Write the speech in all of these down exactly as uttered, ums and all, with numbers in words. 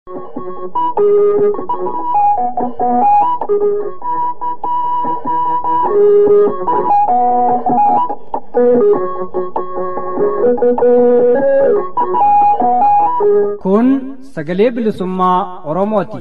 Kun sagalee bilisummaa Oromooti.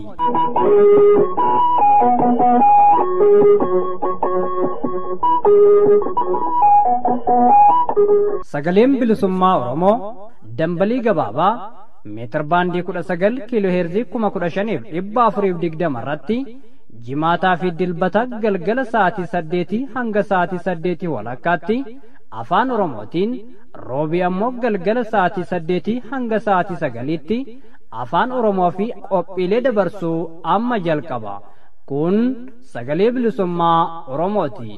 Sagaleen bilisummaa Oromoo dambalii gabaabaa meetir baandii kudha sagal kiiloo heerzii kuma kudha shaniif dhibba afuriif digdama irratti jimaataa fi dilbata galgala sa'aatii saddeetii hanga sa'aatii saddeetii walakkaatti afaan Oromootiin roobii ammoo galgala sa'aatii saddeetii hanga sa'aatii sagaliitti afaan Oromoo fi qophiilee dabarsuu amma jalqaba. Kun sagalee bilisummaa Oromooti.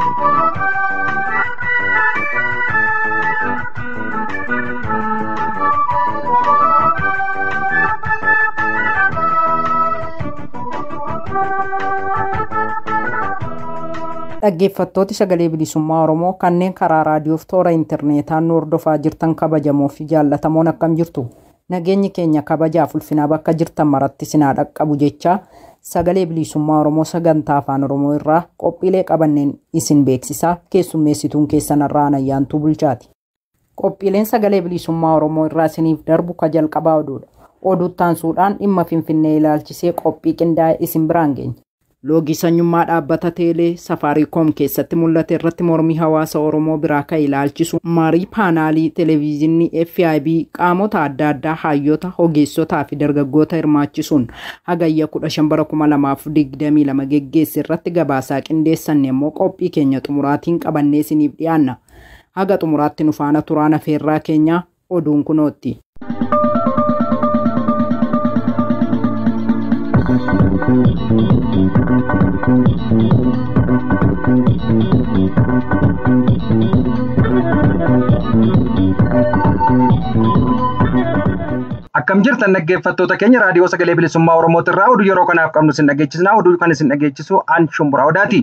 Dhaggeeffattooti sagalee bilisummaa Oromoo kanneen karaa raadiyoof toora intarneetaan nu hordofaa jirtan kabajamoo fi jaallatamoon akkam jirtu. Nageenyi keenya kabajaaf ulfinaa bakka jirtan maratti sinaa dhaqqabu jecha sagalee bilisummaa Oromoo sagantaa afaan Oromoo irraa qophiilee qabanneen isin beeksisaa keessummeessituun keessan irraan ayyaantuu bulchaati. Qophiileen sagalee bilisummaa Oromoo irraa isiniif darbu ka jalqabaa oduudha. Oduuttaan suudhaan dhimma Finfinnee ilaalchisee qophii qindaa'e isin biraan geenya. Loogii sanyummaa dhaabbata teelee Safaariikoom keessatti mul'ate irratti mormii hawaasa Oromoo biraa ka'e ilaalchisu marii paanaalii televezyiinii F I B qaamota adda addaa hayyoota ogeessotaa fi dargaggoota hirmaachisuun hagayya kudha shan bara kuma lamaaf digdamii lama geggeesse irratti gabaasaa qindeessan immoo qophii keenya xumuraatiin qabannee isiniif dhiyaanna. Haga xumuraatti nu faana turaan afeerraa keenya oduun kunootti. Akkam jirtan dhaggeeffattoota keenya raadiyoo sagalee bilisummaa Oromooti irraa oduu yeroo kanaaf qabnu isin dhageechisnaa. Oduu kan isin dhageechisu aan Shumburaa Odaati.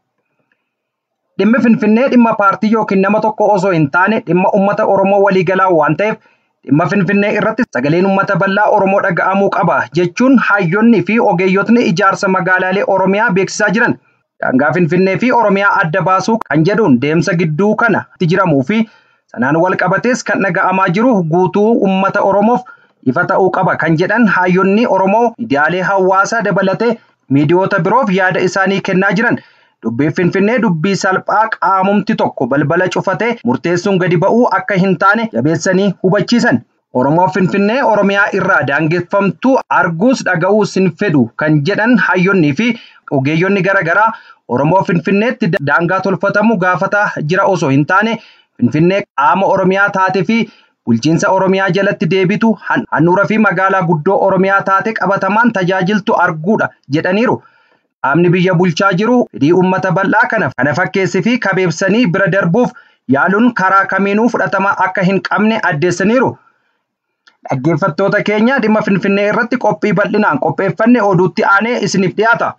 Dhimmi Finfinnee dhimma paartii yookiin nama tokko osoo hin taane dhimma uummata Oromoo waliigalaa waan ta'eef dhimma Finfinnee irratti sagaleen uummata bal'aa Oromoo dhaga'amuu qaba jechuun hayyoonni fi ogeeyyotni ijaarsa magaalaalee Oromiyaa beeksisaa jiran. Daangaa Finfinnee fi Oromiyaa adda baasuu kan jedhuun deemsa gidduu kana itti jiramuu fi sanaan wal qabatees kan dhaga'amaa jiru guutuu uummata Oromoof ifa ta'uu qaba kan jedhan hayyoonni Oromoo miidiyaalee hawaasaa dabalatee miidiyoota biroof yaada isaanii kennaa jiran. Dubbii Finfinnee dubbii salphaa qaamumti tokko balbala cufatee murteessuun gadi ba'uu akka hin taane jabeessanii hubachiisan. Oromoo Finfinnee Oromiyaa irraa daangeffamtuu arguus dhaga'uus hin fedhu kan jedhan hayyoonnii fi ogeeyyonni garaagaraa Oromoo Finfinneetti daangaa tolfatamu gaafataa jira osoo hin taane Finfinnee qaama Oromiyaa taate fi bulchiinsa Oromiyaa jalatti deebitu handhuura fi magaalaa guddoo Oromiyaa taate qabatamaan tajaajiltu arguudha jedhaniiru. Qaamni biyya bulchaa jiru fedhii uummata bal'aa kana kana fakkeessii fi kabeebsanii bira darbuuf yaaluun karaa kamiinuu fudhatama akka hin qabne addeessaniiru. Dhaggeeffattoota keenya dhimma Finfinnee irratti qophii bal'inaan qopheeffanne oduutti aanee isiniif dhiyaata.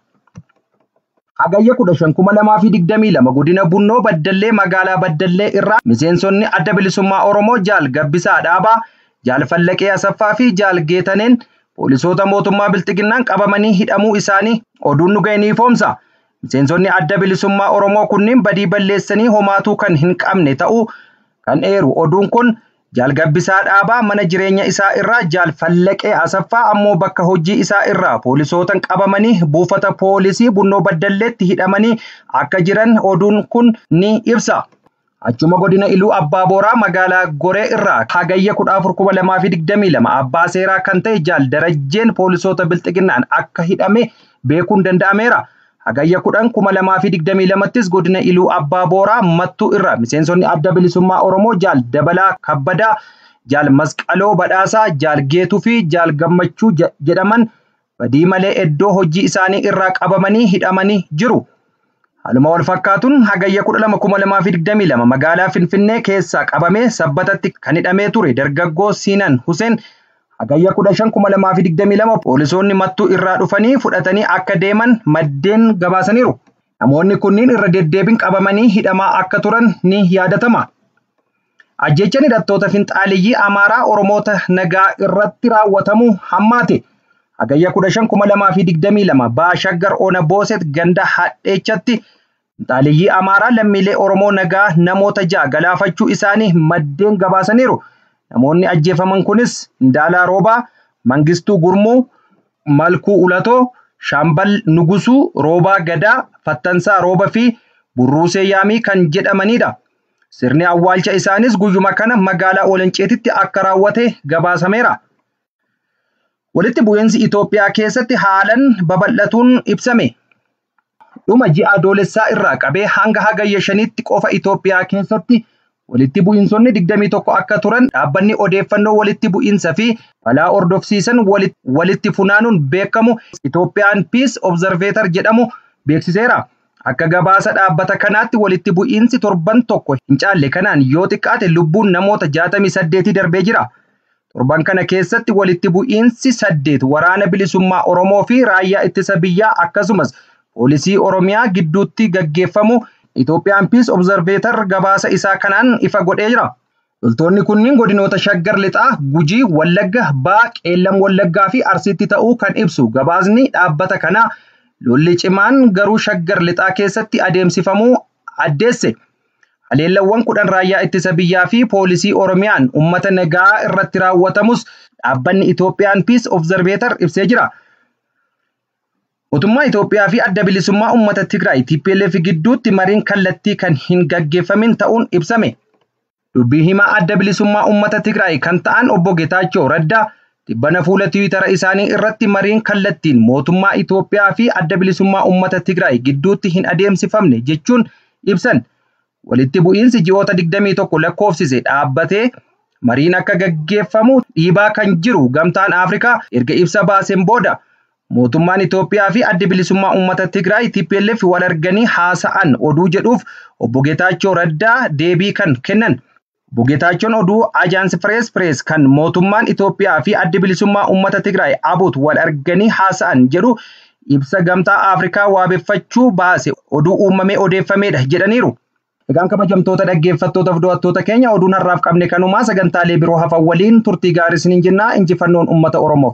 Hagayya kudha shan kuma lamaa fi digdamii lama godina Bunnoo Baddallee magaalaa Baddallee irraa miseensonni adda bilisummaa Oromoo Jaal Gabbisaa Dhaabaa, Jaal Fallaqee Asaffaa fi Jaal Geetaneen poolisoota mootummaa Bilxiginnaan qabamanii hidhamuu isaanii oduun nu ga'e ni ifoomsa. Miseensonni adda bilisummaa Oromoo kunniin badii balleessanii homaatuu kan hin qabne ta'uu kan eeru oduun kun Jaal Gabbisaa Dhaabaa mana jireenya isaa irraa Jaal Fallaqee Asaffaa ammoo bakka hojii isaa irraa poolisootaan qabamanii buufata poolisii Bunnoo Baddalleetti hidhamanii akka jiran oduun kun ni ibsa. Achuma godina Iluu Abbaa Booraa magaalaa Goree irraa hagayya kudha afur kuma lamaa fi digdamii lama abbaa seeraa kan ta'e Jaal Darajjeen poolisoota Bilxiginnaan akka hidhame beekuun danda'ameera. Hagayya kudhan kuma lamaa fi digdamii lamattis godina Iluu Abbaa Booraa Mattuu irraa miseensonni adda bilisummaa Oromoo Jaal Dabalaa Kabbadaa, Jaal Masqaloo Badhaasaa, Jaal Geetuu fi Jaal Gammachuu jedhaman badii malee iddoo hojii isaanii irraa qabamanii hidhamanii jiru. Haaluma wal fakkaatuun hagayya kudha lama kuma lamaa fi digdamii lama magaalaa Finfinnee keessaa qabamee sabbatatti kan hidhamee ture dargaggoo Siinan Huseen hagayya kudha shan kuma lamaa fi digdamii lama poolisoonni Mattuu irraa dhufanii fudhatanii akka deeman maddeen gabaasaniiru. Namoonni kunniin irra deddeebiin qabamanii hidhamaa akka turan ni yaadatama. Ajjechaan hidhattoota finxaaliyyii Amaaraa Oromoota nagaa irratti raawwatamu hammaate. Hagayya kudha shan kuma lamaa fi digdamii lama Baashaggar Ona Booset ganda hadheechatti Xaaliyyii Amaaraa lammiilee Oromoo nagaa namoota ja'a galaafachuu isaanii maddeen gabaasaniiru. Namoonni ajjeefaman kunis Indaalaa Roobaa, Mangistuu Gurmuu, Malkuu Ulatoo, Shaambal Nugusuu, Roobaa Gadaa, Fattansaa Rooba fi Burruusee Yaamii kan jedhamanidha. Sirni awwaalcha isaanis guyyuma kana magaalaa Oolanceetitti akka raawwate gabaasameera. Walitti bu'iinsi Itoophiyaa keessatti haalan babal'atuun ibsame. Dhuma ji'a adoolessaa irraa qabee hanga hagayya shaniitti qofa Itoophiyaa keessatti walitti bu'iinsonni digdamii tokko akka turan dhaabbanni odeeffannoo walitti bu'iinsa fi balaa ordofsiisan walitti funaanuun beekamu Itoophiyaan Peace Observator jedhamu beeksiseera. Akka gabaasa dhaabbata kanaatti walitti bu'iinsi torban tokko hin caalle kanaan yoo xiqqaate lubbuun namoota jaatamii saddeetii darbee jira. Torban kana keessatti walitti bu'iinsi saddeet waraana bilisummaa Oromoo fi raayyaa ittisa biyyaa akkasumas poolisii Oromiyaa gidduutti gaggeeffamu Itoophiyaan Peace Observator gabaasa isaa kanaan ifa godhee jira. Loltoonni kunniin godinoota Shaggar Lixaa, Gujii, Wallagga, Baa, Qeellam Wallaggaa fi Arsiitti ta'uu kan ibsu gabaasni dhaabbata kanaa lolli cimaan garuu Shaggar Lixaa keessatti adeemsifamuu addeesse. Haleellawwan kudhan raayyaa ittisa biyyaa fi poolisii Oromiyaan uummata nagaa irratti raawwatamus dhaabbanni Itoophiyaan Peace Observator ibsee jira. Mootummaa Itoophiyaa fi adda bilisummaa uummata Tigraay T P L F gidduutti mariin kallattii kan hin gaggeeffamin ta'uun ibsame. Dubbii himaa adda bilisummaa uummata Tigraay kan ta'an obbo Getaachoo Raddaa tibbana fuula Tiwiitara isaanii irratti mariin kallattiin mootummaa Itoophiyaa fi adda bilisummaa uummata Tigraay gidduutti hin adeemsifamne jechuun ibsan. Walitti bu'iinsi ji'oota digdamii tokko lakkoofsise dhaabbatee mariin akka gaggeeffamu dhiibaa kan jiru gamtaan Afrikaa erga ibsa baaseen booda mootummaan Itoophiyaa fi adda bilisummaa uummata Tigraay T P L F wal arganii haasa'an oduu jedhuuf obbo Getaachoo Raddaa deebii kan kennan. Obbo Getaachoon oduu Ajaansi Press Press kan mootummaan Itoophiyaa fi adda bilisummaa uummata Tigraay Abut wal arganii haasa'an jedhu ibsa gamtaa Afrikaa waabeffachuu baase oduu uumamee odeeffamedha jedhaniiru. Egaan kabajamtoota dhaggeeffattootaaf daawwattoota keenya oduun har'aaf qabne kanumaa sagantaalee biroo hafan waliin turtii gaarii isiniin jenna. Injifannoon uummata Oromoof.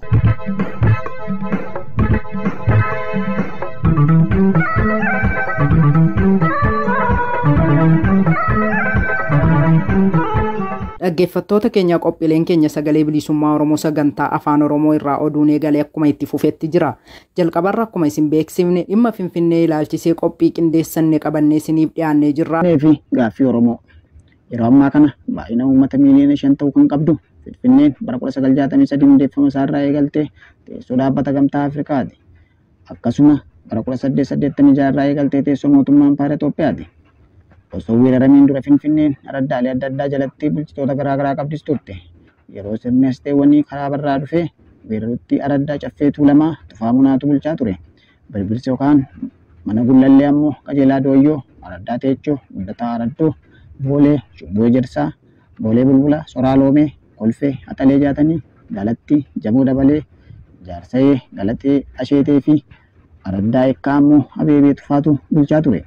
Dhaggeeffattoota keenya qophiileen keenya sagalee bilisummaa Oromoo sagantaa afaan Oromoo irraa oduun eegalee akkuma itti fufetti jira. Jalqabarra akkuma isin beeksifne dhimma Finfinnee ilaalchisee qophii qindeessanne qabannee isiniif dhiyaannee jirra. Fi gaaffii Oromoo yeroo ammaa kana baay'ina uummata miiliyoona shan ta'uu kan qabdu Finfinneen bara kudha sagal jaatamii sadii hundeeffama isaarraa eegaltee teessoo dhaabbata gamtaa Afrikaati. Akkasuma bara kudha saddeet saddeettamii jaha irraa eegaltee teessoo mootummaa Impaayer Itoophiyaati. Osoo weeraramiin dura Finfinneen araddaalee adda addaa jalatti bulchitoota garaa garaa qabdis turte. Yeroo sirni asteewwanii karaa barraa dhufee weerarutti araddaa caffee Tuulamaa Tufaa Munaatu bulchaa ture. Birbirsi yookaan mana Gullallee ammoo Qajeelaa Dooyyoo, Araddaa Teechoo, Guddataa Araddoo, Boolee, Shubboo Ejersaa, Boolee Bulbula, Soraa Loomee, Kolfee, Haxalee Jaatanii, Galatti, Jaboo Dabalee, Jaarsayee, Galatee, Asheetee fi Araddaa Eekkaa ammoo Abeebee Tufaatu bulchaa ture.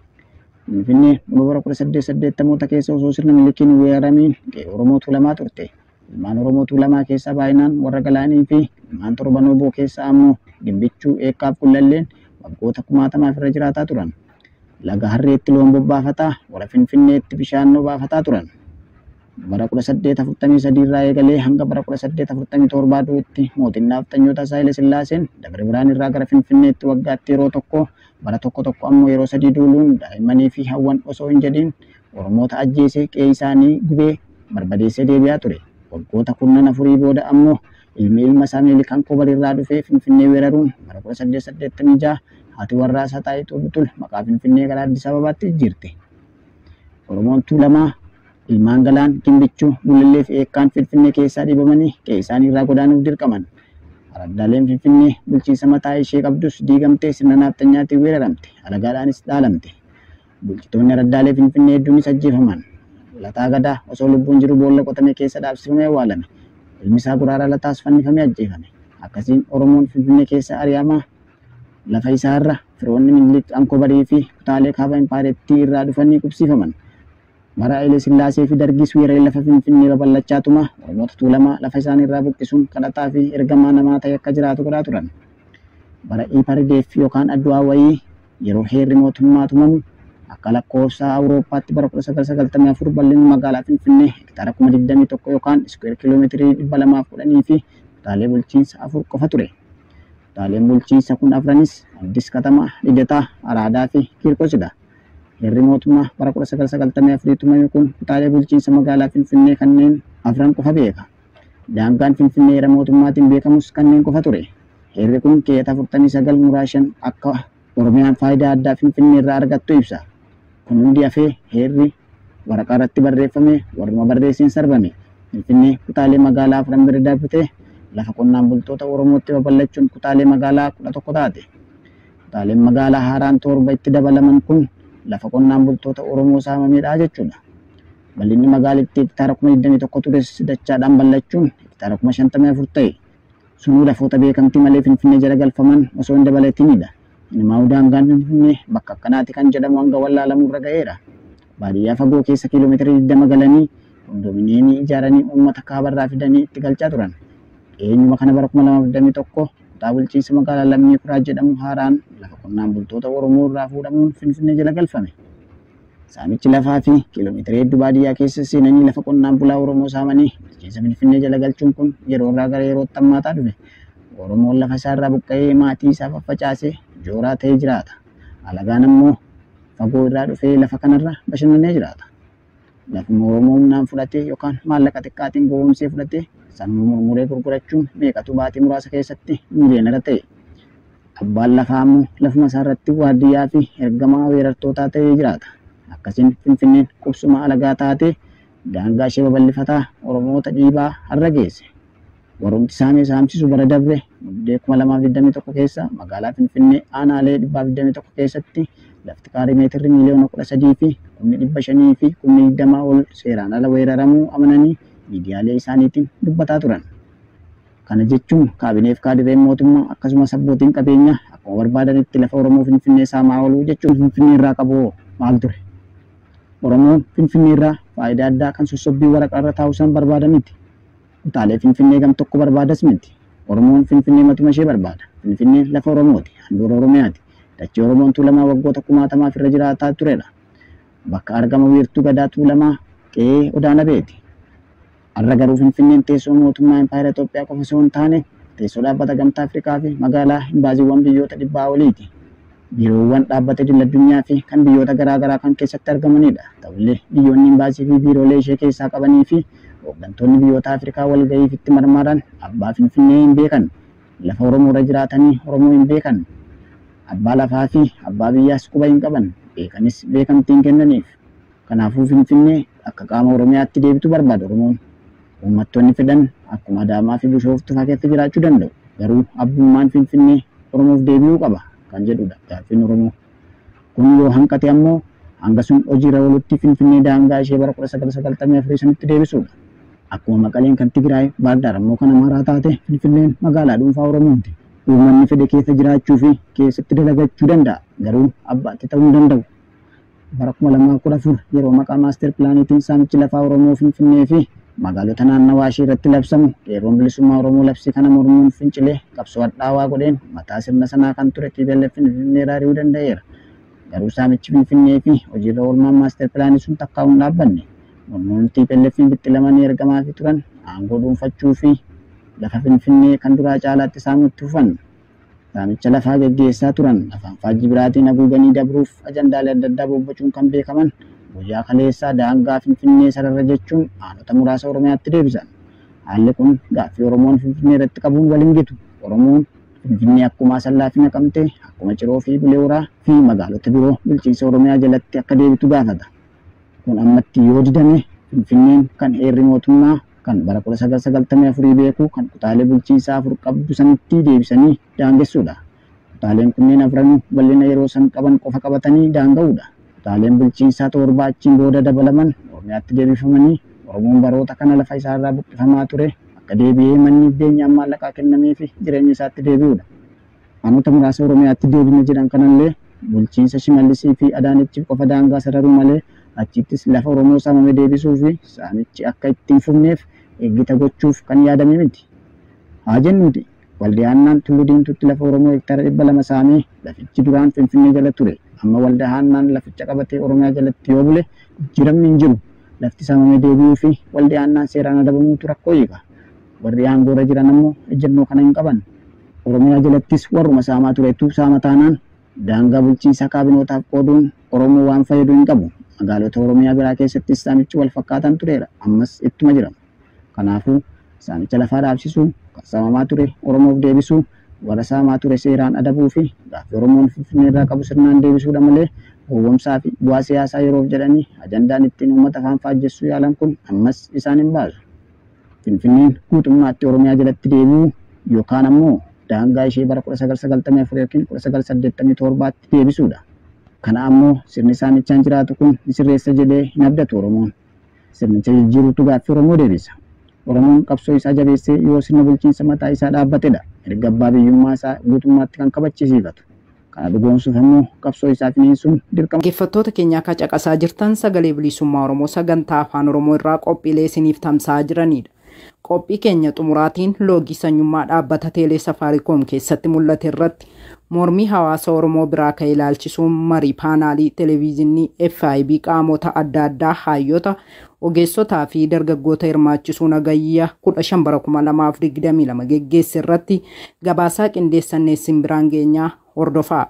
Finfinnee bara kudha saddeet saddeettamoota keessa osoo sirna milikiin weeraramiin Oromoo Tuulamaa turte. Ilmaan Oromoo Tuulamaa keessaa baay'inaan warra Galaanii fi ilmaan Torban Oboo keessaa ammoo Gimbichuu, Eekkaaf Gullalleen waggoota kumaatamaaf irra jiraataa turan. Laga Harreetti loon bobbaafataa, warra Finfinneetti bishaan obaafataa turan. Bara kudha saddeet afurtamii sadii irraa eegalee hanga bara kudha saddeet afurtamii torbaa duutti mootiin Naaftanyoota Haayile Sillaaseen Dabra Biraan irraa gara Finfinneetti waggaatti yeroo tokko bara tokko tokko ammoo yeroo sadii duuluun daa'immanii fi hawwan osoo hin jedhin Oromoota ajjeesee qe'ee isaanii gubee barbadeessee deebi'aa ture. Waggoota kurnan afurii booda ammoo ilmi ilma isaa Meelikaan Kobar irraa dhufee Finfinnee weeraruun bara kudha saddeet saddeettamii jaha haati warraa isaa Xaayituu Butul maqaa Finfinnee gara Addis Ababaatti jijjiirte. Oromoon Tuulamaa ilmaan Galaan, Gimbichuu, Gullallee fi Eekkaan Finfinnee keessaa dhibamanii qe'ee isaanii irraa godaanuuf dirqaman. Araddaaleen Finfinnee bulchiinsa mataa ishee qabdus diigamtee sirna naaftanyaatiin weeraramte. Alagaadhaanis dhaalamte. Bulchitoonni araddaalee Finfinnee hedduunis ajjeefaman. Lataa Gadaa osoo lubbuun jiru boolla qotame keessa dhaabsifamee awwaalame. Ilmi isaa Guraaraa Lataas fannifamee ajjeefame. Akkasiin Oromoon Finfinnee keessa ari'amaa lafa isaarra firoonni Minilik, Ankobarii fi kutaalee kaaba Impaayerittii irraa dhufanii qubsiifaman. bara Hayilee Sillaasee fi Dargis weeraree lafa Finfinnee babal'achaa tuma Oromoota Tuulamaa lafa isaanii irraa buqqisuun kadhataa fi ergamaa namaa ta'e akka jiraatu godhaa turan. Bara Ipardeef yookaan Adduwaa wayii yeroo heerri mootummaa tumamu akka lakkoofsa Awurooppaatti bara kudha sagal sagaltamii afur bal'inni magaalaa Finfinnee hektaara kuma digdamii tokko yookaan iskweer kiiloomeetirii dhibba lamaaf kudhanii fi kutaalee bulchiinsa afur qofa ture. Kutaaleen bulchiinsa kun afranis Addis Katama, Lidataa, Araadaa fi Kiirkosidha. Heerri mootummaa bara kudha sagal sagaltamii afurii tumame kun kutaalee bulchiinsa magaalaa Finfinnee kanneen afran qofa beeka. Daangaan Finfinnee heera mootummaatiin beekamus kanneen qofa ture. Heerri kun keeyyata afurtamii sagal muraa shan akka Oromiyaan faayidaa addaa Finfinnee irraa argattu ibsa. Kun hundi hafee heerri waraqaa irratti barreeffame warruma barreessiin sarbame. Finfinnee kutaalee magaalaa afran bira darbitee lafa qonnaan bultoota Oromootti babal'achuun kutaalee magaalaa kudha tokko taate. Kutaaleen magaalaa haaraan torba itti dabalaman kun lafa qonnaan bultoota Oromoo saamameedha jechuudha. Bal'inni magaalittii hektaara kuma digdamii tokko tures dachaadhaan bal'achuun hektaara kuma shantamii afur ta'e. Sunuu lafoota beekamtii malee Finfinnee jala galfaman osoo hin dabalatinidha. Inuma daangaan Finfinnee bakka akkanaati kan jedhamu hanga wallaalamuu irra ga'eera. Baadiyyaa fagoo keessa kiiloomeetirii digdama galanii kondominiyeemii ijaaranii uummata kaabarraa fidanii itti galchaa turan. Eenyuma kana bara kuma lamaaf digdamii tokko kutaa bulchiinsa magaalaa Lammii Kuraa jedhamu haaraan lafa qonnaan bultoota Oromoo irraa fuudhamuun Finfinnee jala galfame. Saamichi lafaa fi kiiloomeetirii hedduu baadiyyaa keessa seenanii lafa qonnaan bulaa Oromoo saamanii bulchiinsa Finfinnee jala galchuun kun yeroo irraa gara yerootti hammaataa dhufe. Oromoon lafa isaa irraa buqqa'ee maatii isaa faffacaasee jooraa ta'ee jiraata. Alagaan ammoo fagoo irraa dhufee lafa kanarra bashannanee jiraata. Lafuma Oromoo humnaan fudhatee yookaan maallaqa xiqqaatiin gowwoomsee fudhatee sammuu murmuree gurgurachuun meeqatu baatii muraasa keessatti miiliyoonera ta'e. Abbaan lafaa ammoo lafuma isaa irratti waardiyyaa fi ergamaa weerartootaa ta'ee jiraata. Akkasiin Finfinneen qubsuma alagaa taatee daangaa ishee babal'ifataa Oromoota dhiibaa har'a geesse. Warrumti saamee saamsisu bara darbe muddee kuma lamaaf digdamii tokko keessa magaalaa Finfinnee aanaalee dhibbaaf digdamii tokko keessatti lafti kaarii meetirri miiliyoona kudha sadii fi kumni dhibba shanii fi kumni digdamaa ol seeraan ala weeraramuu amananii miidiyaalee isaaniitiin dubbataa turan. Kana jechuun kaabineef kaadireen mootummaa akkasumas abbootiin qabeenyaa akkuma barbaadanitti lafa Oromoo Finfinnee saamaa ooluu jechuun Finfinnee irraa qabu maal ture? Oromoon Finfinnee irraa faayidaa addaa kan sossobbii waraqaa irra taa'uusan barbaadaniti. Kutaalee Finfinnee gam tokko barbaadas miti. Oromoon Finfinnee matuma ishee barbaada. Finfinneen lafa Oromooti, handhuura Oromiyaati. Dachee Oromoon Tuulamaa waggoota kumaatamaaf irra jiraataa turedha. Bakka argama wiirtuu gadaa Tuulamaa qe'ee Odaa Nabeeti. Har'a garuu Finfinneen teessoo mootummaa Impaayera Itoophiyaa qofa osoo hin taane teessoo dhaabbata gamtaa Afrikaa fi magaalaa imbaaziiwwan biyyoota dhibbaa oliiti. Biiroowwan dhaabbata idil addunyaa fi kan biyyoota garaagaraa kan keessatti argamanidha. Ta'ullee biyyoonni imbaazii fi biiroolee ishee keessaa qabanii fi hooggantoonni biyyoota Afrikaa wal ga'iif itti marmaaran abbaa Finfinnee hin beekan. Lafa Oromoo irra jiraatanii Oromoo hin beekan. Abbaa lafaa fi abbaa biyyaas quba hin qaban. Beekanis beekamtiin kennaniif. Kanaafuu Finfinnee akka qaama Oromiyaatti deebitu barbaada Oromoon. Uummattoonni fedhan akkuma Adaamaa fi Bishooftuu fa'aa keessa jiraachuu danda'u. Garuu abbummaan Finfinnee Oromoof deebi'uu qaba kan jedhudha gaaffiin Oromoo. Kun yoo hanqate ammoo hanga sun hojiirra oolutti Finfinnee daangaa ishee bara kudha sagal sagaltamii afurii sanitti deebisuudha. Akkuma Maqaleen kan Tigraay Baardaar ammoo kan Amaaraa taate Finfinneen magaalaa dhuunfaa Oromooti. Uummanni fedhe keessa jiraachuu fi keessatti dalagachuu danda'a. Garuu abbaatti ta'uu hin danda'u. Bara kuma lamaa kudha afur yeroo maqaa maaster pilaaniitiin saamichi lafaa Oromoo Finfinnee fi magaalota naannawaa ishee irratti labsamu qeerroon bilisummaa Oromoo labsii kana mormuun fincilee qabsoo hadhaawaa godheen mataa sirna sanaa kan ture T P L F Finfinnee raari'uu danda'eera. Garuu saamichi Finfinnee fi hojiirra oolmaan maaster pilaanii sun takkaa hin dhaabbanne. Mormuun T P L F bittilamanii ergamaa fi turan aangoo dhuunfachuu fi lafa Finfinnee kan duraa caalaatti saamutti fufan. Saamicha lafaa gaggeessaa turan afaan faajjii biraatiin haguuganii dabruuf ajandaalee adda addaa bobbachuun kan beekaman guyyaa kaleessaa daangaa Finfinnee sarara jechuun aanota muraasa Oromiyaatti deebisan. Haalli kun gaaffii Oromoon Finfinnee irratti qabuun waliin gitu. Oromoon Finfinnee akkuma Asallaa fi Naqamtee, akkuma Ciroo fi Bulee Horaa fi magaalota biroo bulchiinsa Oromiyaa jalatti akka deebitu gaafata. Kun ammatti yoo didame Finfinneen kan heerri mootummaa kan bara kudha sagal sagaltamii afurii beeku kan kutaalee bulchiinsaa afur qabdu sanitti deebisanii daangessuudha. Kutaaleen kunneen afran bal'ina yeroo san qaban qofa qabatanii daanga'uudha. Kutaaleen bulchiinsaa torba achiin booda dabalaman Oromiyaatti deebifamanii Oromoon baroota kana lafa isaarraa buqqifamaa ture akka deebi'ee manni beenyaan maallaqaa kennamee fi jireenya isaatti deebi'uudha. Aanota muraasa Oromiyaatti deebina jedhan kanallee bulchiinsa Shimallisii fi Adaanichiif qofa daangaa sararuu malee achittis lafa Oromoo saamame deebisuu fi saamichi akka ittiin fufneef eeggata gochuuf kan yaadame miti. Haa jennuuti waldahaannaan Tulluu Diimtuutti lafa Oromoo hektaara dhibba lama saamee lafichi duraan Finfinnee jala ture. Amma waldahaannaan laficha qabatee Oromiyaa jalatti yoo bule jijjiiramni hin jiru. Lafti saamame deebi'uu fi waldahaannaan seeraan adabamuutu rakkoo hiika. Warri aangoorra jiran ammoo ejjennoo kana hin qaban. Oromiyaa jalattis warruma saamaa turetu saama taanaan daangaa bulchiinsa kaabinootaaf qooduun Oromoo waan fayyadu hin qabu. Magaalota Oromiyaa biraa keessattis saamichi wal fakkaatan tureera. Ammas ittuma jira. Kanaafuu saamicha lafaa dhaabsisuu, kan saamamaa ture Oromoof deebisuu, warra saamaa ture seeraan adabuu fi gaaffii Oromoon Finfinnee irraa qabu sirnaan deebisuudha malee gowwoomsaa fi bu'aa siyaasaa yeroof jedhanii ajandaan ittiin uummata afaan faajjessuu yaalan kun ammas isaan hin baasu. Finfinneen guutummaatti Oromiyaa jalatti deebi'uu yookaan ammoo daangaa ishee bara kudha sagal sagaltamii afur yookiin kudha sagal saddeettamii torbaatti deebisuudha. Kana ammoo sirni saamichaan jiraatu kun ni sirreessa jedhee hin abdatu Oromoon. Sirnicha jijjiiruutu gaaffii Oromoo deebisa. Oromoon qabsoo isaa jabeessee yoo sirna bulchiinsa mataa isaa dhaabbatedha. Erga abbaa biyyummaa isaa guutummaatti kan kabachiisifatu. Kana dhugoomsuuf ammoo qabsoo isaa finiinsuun dirqama. Dhaggeeffattoota keenya akka caqasaa jirtan sagalee bilisummaa Oromoo sagantaa afaan Oromoo irraa qophiilee isiniif tamsa'aa jiranidha. Qophii keenya xumuraatiin loogii sanyummaa dhaabbata Teelee Safaariikoom keessatti mul'ate irratti mormii hawaasa Oromoo biraa ka'e ilaalchisuun marii paanaalii televezyiinii F I B qaamota adda addaa hayyoota ogeessotaa fi dargaggoota hirmaachisuun hagayya kudha shan bara kuma lamaaf digdamii lama geggeesse irratti gabaasaa qindeessannee simbiraan geenyaa hordofaa.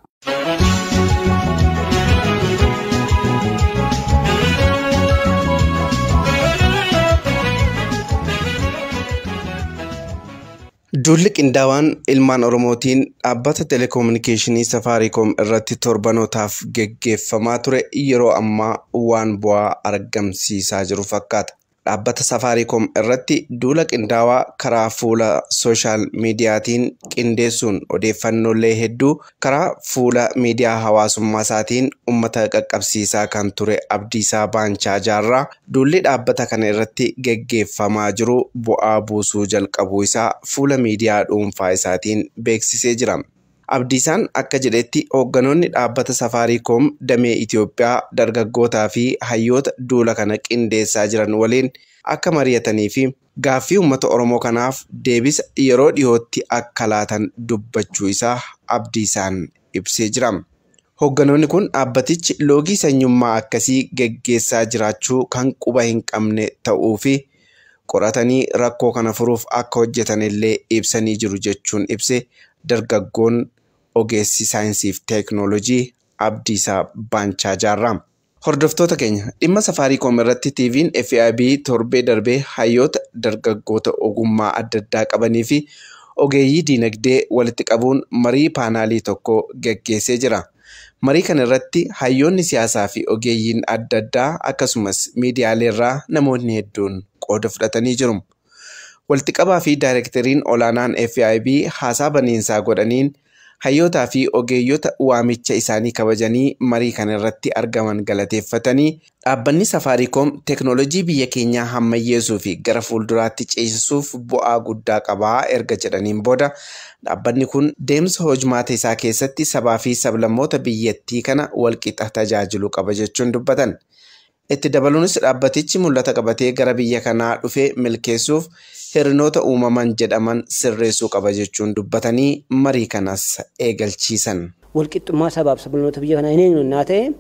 Duulli qindaawaan ilmaan Oromootiin dhaabbata telekominikeeshinii Safaariikoom irratti torbanootaaf geggeeffamaa ture yeroo ammaa waan bu'aa argamsiisaa jiru fakkaata. Dhaabbata Safaariikoom irratti duula qindaawaa karaa fuula sooshaal miidiyaatiin qindeessuun odeeffannoolee hedduu karaa fuula miidiyaa hawaasummaa isaatiin uummata qaqqabsiisaa kan ture Abdiisaa Baanchaa Jaarraa duulli dhaabbata kana irratti geggeeffamaa jiru bu'aa buusuu jalqabuu isaa fuula miidiyaa dhuunfaa isaatiin beeksisee jira. Abdiisaan akka jedhetti hoogganoonni dhaabbata Safaariikoom damee Itoophiyaa dargaggootaa fi hayyoota duula kana qindeessaa jiran waliin akka mari'atanii fi gaaffii uummata Oromoo kanaaf deebisa yeroo dhiyootti akka laatan dubbachuu isaa Abdiisaan ibsee jira. Hoogganoonni kun dhaabbatichi loogii sanyummaa akkasii geggeessaa jiraachuu kan quba hin qabne ta'uu fi qoratanii rakkoo kana furuuf akka hojjetan illee ibsanii jiru jechuun ibse dargaggoon ogeessi saayinsii fi teeknooloojii Abdiisaa Baanchaa Jaarraa. Hordoftoota keenya dhimma Safaariikoom irratti T V'n F I B torbee darbee hayyoota dargaggoota ogummaa adda addaa qabanii fi ogeeyyii diinagdee walitti qabuun marii paanaalii tokko geggeessee jira. Marii kana irratti hayyoonni siyaasaa fi ogeeyyiin adda addaa akkasumas miidiyaalee irraa namoonni hedduun qooda fudhatanii jiru. Walitti qabaa fi daayireekteriin olaanaan F I B haasaa baniinsaa godhaniin hayyootaa fi ogeeyyota waamicha isaanii kabajanii marii kana irratti argaman galateeffatanii dhaabbanni Safaariikoom teeknooloojii biyya keenyaa hammayyeessuu fi gara fuulduraatti ceesisuuf bu'aa guddaa qabaa erga jedhaniin booda dhaabbanni kun deemsa hojmaata isaa keessatti sabaa fi sablammoota biyyattii kana walqixa tajaajiluu qaba jechuun dubbatan. Itti dabaluunis dhaabbatichi mul'ata qabatee gara biyya kanaa dhufee milkeessuuf hirnoota uumaman jedhaman sirreessuu qaba jechuun dubbatanii marii kanas eegalchiisan. Walqixxummaa sabaaf sablammoota biyya kanaa hin eegnu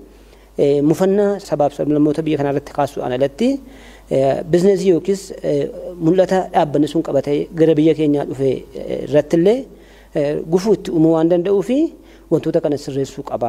ta'e mufannaa sabaaf sablammoota biyya kanaa irratti kaasuudhaan alatti bizineesii yookiis mul'ata dhaabbanni sun qabatee gara biyya keenyaa dhufee irrattillee gufuu itti uumuu waan danda'uu fi wantoota kana sirreessuu qaba.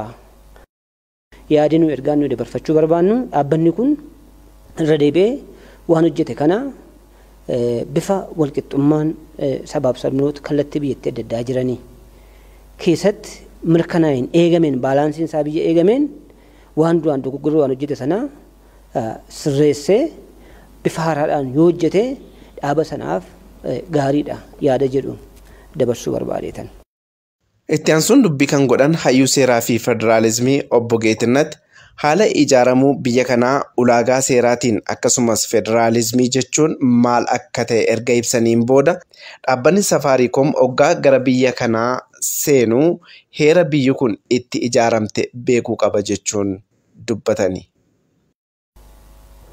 Yaadni nu ergaan nu dabarfachuu barbaannu dhaabbanni kun irra deebi'ee waan hojjete kana bifa walqixxummaan sabaaf sablammoota kallattii biyyattii adda addaa jiranii keessatti mirkanaa'in eegameen baalaansiin isaa biyya eegameen waan duraan dogoggoruu waan hojjete sana sirreessee bifa haaraadhaan yoo hojjete dhaaba sanaaf gaariidha yaada jedhuun dabarsuu barbaadeetan. Itti aansuun dubbii kan godhan hayyuu seeraa fi federaalizimii obbo Geetinnat haala ijaaramuu biyya kanaa ulaagaa seeraatiin akkasumas federaalizimii jechuun maal akka ta'e erga ibsaniin booda dhaabbanni Safaariikoom hoggaa gara biyya kanaa seenuu heera biyyi kun itti ijaaramte beekuu qaba jechuun dubbatani.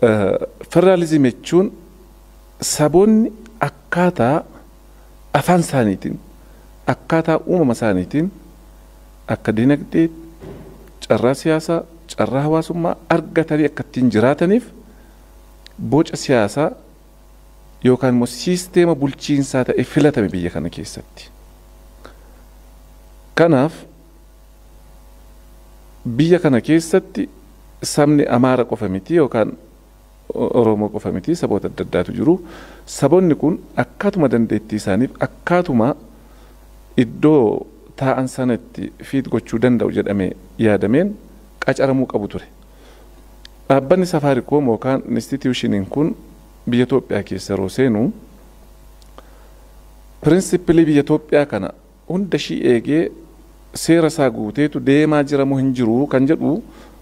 federaalizimii jechuun saboonni akkaataa afaan isaaniitiin akkaataa uumama isaaniitiin akka dinagdee carraa siyaasaa carraa hawaasummaa argatanii akka ittiin jiraataniif boca siyaasaa yookaan immoo siisteema bulchiinsaa ta'e filatame biyya kana keessatti. Kanaaf biyya kana keessatti sabni Amaara qofa miti yookaan Oromoo qofa miti saboota adda addaatu jiru. Saboonni kun akkaatuma dandeettii isaaniif akkaatuma iddoo taa'an sanatti fiit gochuu danda'u jedhamee yaadameen qacaramuu qabu ture. Dhaabbanni Safaariikoom yookaan instituushiniin kun biyya Itoophiyaa keessa yeroo seenu pirinsipilii biyya Itoophiyaa kana hunda ishii eegee seera isaa guuteetu deemaa jiramu hin jiru kan jedhu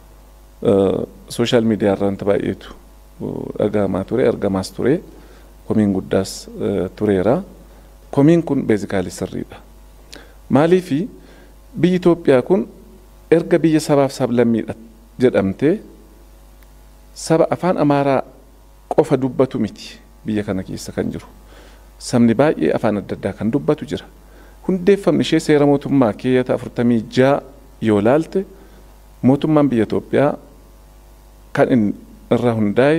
sooshaal miidiyaa irraan baay'eetu dhagahamaa ture argamaas ture komiin guddaas tureera. Komiin kun beezikaalii sirriidha. Maaliifi biyyi Itoophiyaa kun erga biyya sabaaf sablammiidha jedhamtee saba afaan Amaaraa qofa dubbatu miti biyya kana keessa kan jiru. Sabni baay'ee afaan adda addaa kan dubbatu jira. Hundeeffamni ishee seera mootummaa keeyyata afurtamii ja'a yoo laalte mootummaan biyya Itoophiyaa kan inni irraa hundaa'e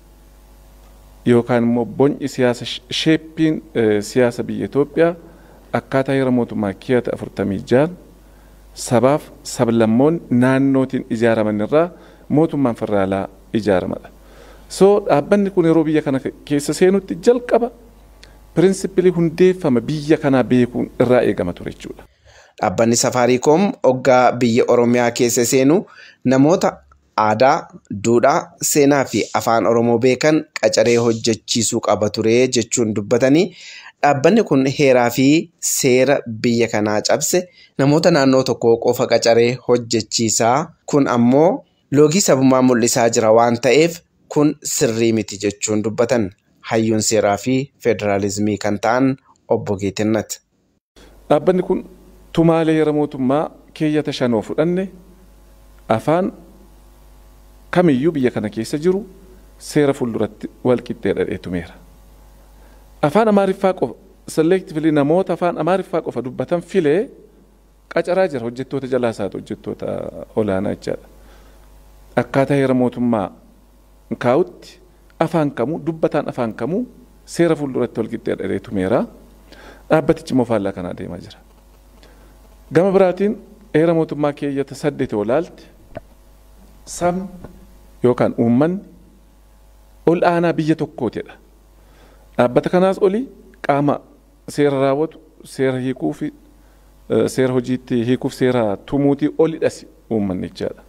yookaan immoo bonyi siyaasa sheeppiin siyaasa biyya Itoophiyaa akkaataa heera mootummaa keeyyata afurtamii ja'an sabaaf sablammoonni naannootiin ijaaraman irraa mootummaan federaalaa ijaaramadha. So dhaabbanni kun yeroo biyya kana keessa seenutti jalqaba pirinsipilii hundeeffama biyya kanaa beekuun irraa eegama ture jechuudha. Dhaabbanni Safaariikoom hoggaa biyya Oromiyaa keessa seenu namoota aadaa, duudhaa, seenaa fi afaan Oromoo beekan qacaree hojjechiisuu qaba ture jechuun dubbatanii dhaabbanni kun heeraa fi seera biyya kanaa cabse namoota naannoo tokkoo qofa qacaree hojjechiisaa kun ammoo loogii sabummaa mul'isaa jira waan ta'eef kun sirrii miti jechuun dubbatan hayyuun seeraa fi federaalizimii kan ta'an obbo Geetinnat. Dhaabbanni kun tumaalee heera mootummaa keeyyata shanoo fudhanne afaan kamiyyuu biyya kana keessa jiru seera fuulduratti walqixxee dhadhee tumeera. Afaan Amaariffaa qofa selectively namoota afaan Amaariffaa qofa dubbatan filee qacaraa jira hojjettoota jalaa isaati hojjettoota olaanaa jechaadha. Akkaataa heera mootummaa kaa'utti afaan kamuu dubbataan afaan kamuu seera fuulduratti walqixxee dhadhee tumeera. Dhaabbatichi immoo faallaa kanaa deemaa jira. Gama biraatiin heera mootummaa keeyyata saddeet yoo laalte sabni yookaan uummanni ol aanaa biyya tokkootidha. Dhaabbata kanaas oli qaama seera raawwatu seera hiikuu fi seera hojiitti hiikuuf seera tumuutii olidhas uummanni jechaadha.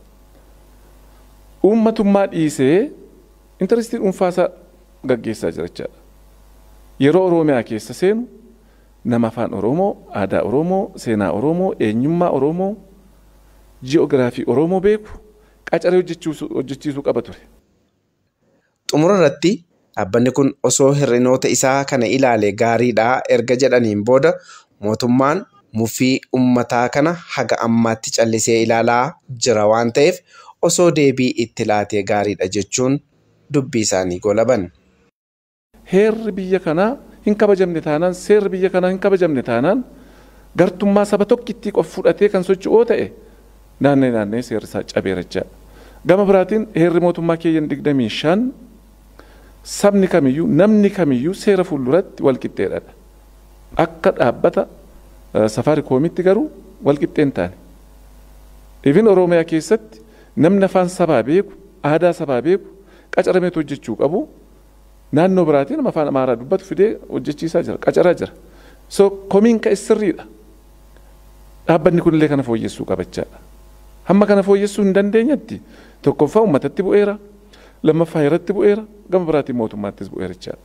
Uummatummaa dhiisee intarestii dhuunfaasaa gaggeessaa jira jechaadha. Yeroo Oromiyaa keessa seenu nama afaan Oromoo, aadaa Oromoo, seenaa Oromoo, eenyummaa Oromoo, ji'oogiraafii Oromoo beeku qacaree hojjechiisuu qaba ture. Xumura irratti dhaabbanni kun osoo hir'inoota isaa kana ilaale gaariidha erga jedhaniin booda mootummaan mufii ummataa kana haga ammaatti callisee ilaalaa jira waan ta'eef osoo deebii itti laatee gaariidha jechuun dubbii isaanii golaban. Heerri biyya kanaa hin kabajamne taanaan seerri biyya kanaa hin kabajamne taanaan gartummaa saba tokkittii qof fudhatee kan socho'oo ta'e naannee naannee seerri isaa cabeera jechaadha. Gama biraatiin heerri mootummaa keeyyan digdamii shan sabni kamiyyuu namni kamiyyuu seera fuulduratti walqixxeedha. Akka dhaabbata Safaariikoomitti garuu walqixxee hin taane. Even Oromiyaa keessatti namni afaan sabaa beeku aadaa sabaa beeku qacarameetu hojjechuu qabu. Naannoo biraatiin nama afaan Amaaraa dubbatu fidee hojjechiisaa jira qacaraa jira. So komiin ka'e sirriidha. Dhaabbanni kunillee kana fooyyessuu qaba jechaadha. Hamma kana fooyyessuu hin dandeenyetti tokkoffaa uummatatti bu'eera. Lammaffaa irratti bu'eera gama biraatiin mootummaattis bu'eera jechaadha.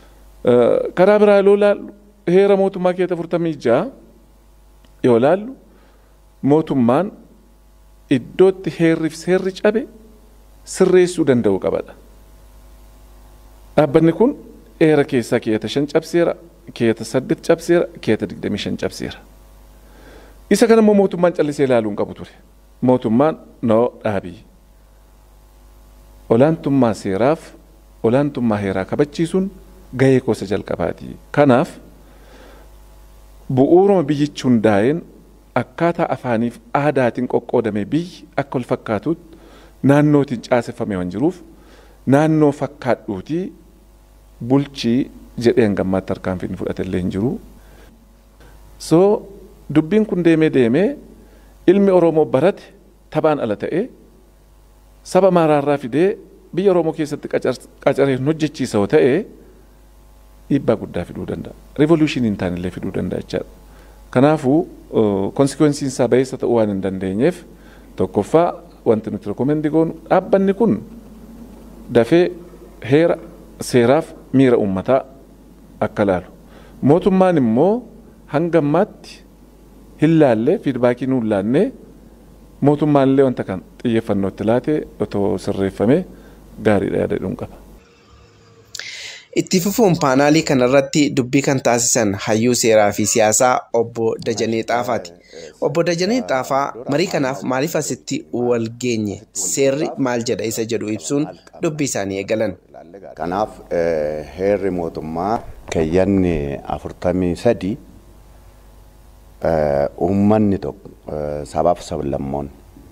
Karaa biraa yoo laallu heera mootummaa keeyyata afurtamii ja'a yoo laallu mootummaan iddootti heerriif seerri cabe sirreessuu danda'u qabadha. Dhaabbanni kun heera keessaa keeyyata shan cabseera, keeyyata saddeet cabseera, keeyyata digdamii shan cabseera. Isa kana immoo mootummaan callisee ilaaluu hin qabu ture. Mootummaan noo dhaabii. olaantummaa seeraaf olaantummaa heeraa kabachiisuun gahee koo isa jalqabaati. Kanaaf bu'uuruma biyyichi hundaa'een akkaataa afaaniif aadaatiin qoqqoodame biyyi akka wal fakkaatutti naannootiin caaseffame waan jiruuf naannoo fakkaadhuutii bulchii jedheen gammaatti tarkaanfii fudhate illee hin jiru. So dubbiin kun deemee deemee ilmi Oromoo barate taphaan ala ta'ee saba maaraarraa fidee biyya Oromoo keessatti qacaree hojjechiisa yoo ta'e dhiibbaa guddaa fiduu danda'a. Revolutionii hin taanillee fiduu danda'a jechaadha. Kanaafuu konsekwensiin isaa baay'isa ta'uu waan hin dandeenyeef tokkoffaa wanti nuti rekomendi goonu dhaabbanni kun dafee heera seeraaf miira uummataa akka laalu. Mootummaan immoo hanga ammaatti hin laallee fiidbaakii nuun laannee mootummaan illee wanta kan xiyyeeffannoo itti laate otoo sirreeffamee gaariidha yaada dhuun qaba. Itti fufuun paanaalii kanarratti dubbii kan taasisan hayyuu seeraa fi siyaasaa obbo Dajanee Xaafaati. Obbo Dajanee Xaafaa marii kanaaf maaliif asitti wal geenye seerri maal jedha isa jedhu ibsuun dubbii isaanii eegalan. Kanaaf heerri mootummaa keeyyanni afurtamii sadi uummanni tokko sabaaf sablammoon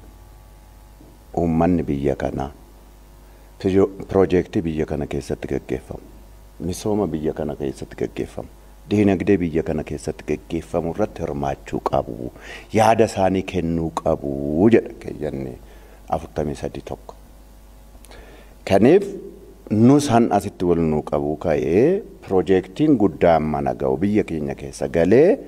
uummanni biyya kanaa piroojeektii biyya kana keessatti gaggeeffamu. Misooma biyya kana keessatti gaggeeffamu. Diinagdee biyya kana keessatti gaggeeffamu irratti hirmaachuu qabu. Yaada isaanii kennuu qabu jedha keeyyanni afurtamii sadi tokko. Kanaaf nus han asitti wal nuu qabu ka'ee piroojeektiin guddaan mana ga'u biyya keenya keessa galee